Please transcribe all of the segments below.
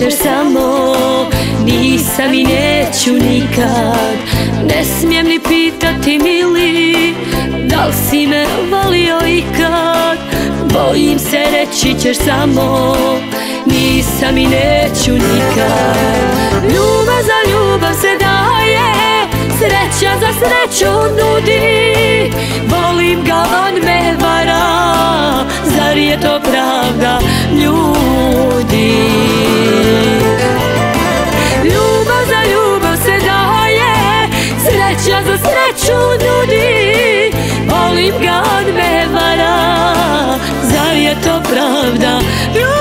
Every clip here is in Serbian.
ćeš samo. Nisam i neću nikad, ne smijem ni pitati mili, da li si me volio ikad. Bojim se reći ćeš samo, nisam i neću nikad. Ljubav za ljubav se daje, sreća za sreću nudi. Volim ga, on me vara, zar je to pravda ljudi? Ljubav za ljubav se daje, sreća za sreću nudi. Volim ga, on me vara, zar je to pravda ljudi?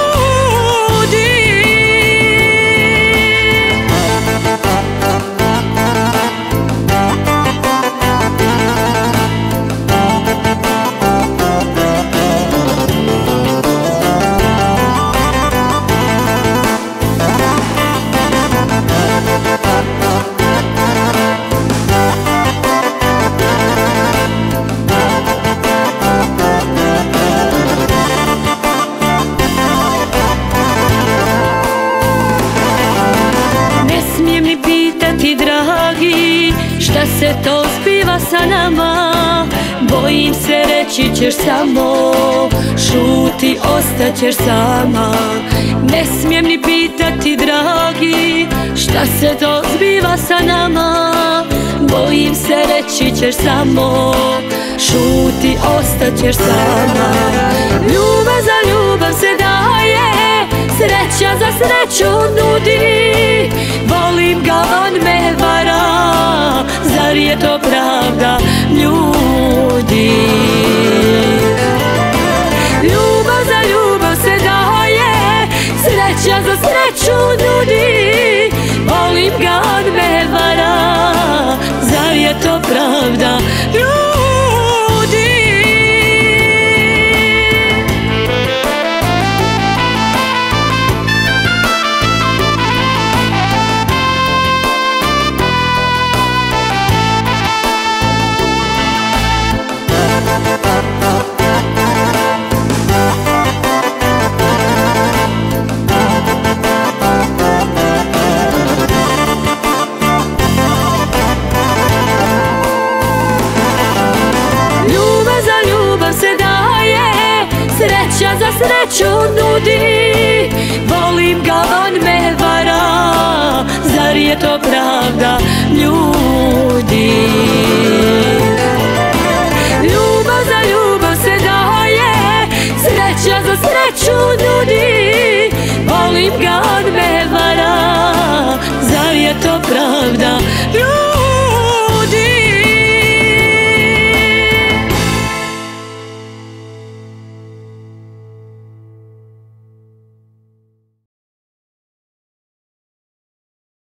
Pitati dragi, šta se to zbiva sa nama? Bojim se reći ćeš samo, šuti, ostaćeš sama. Ne smijem ni pitati dragi, šta se to zbiva sa nama? Bojim se reći ćeš samo, šuti, ostaćeš sama. Ljubav za ljubav se daje, sreća za sreću nudi.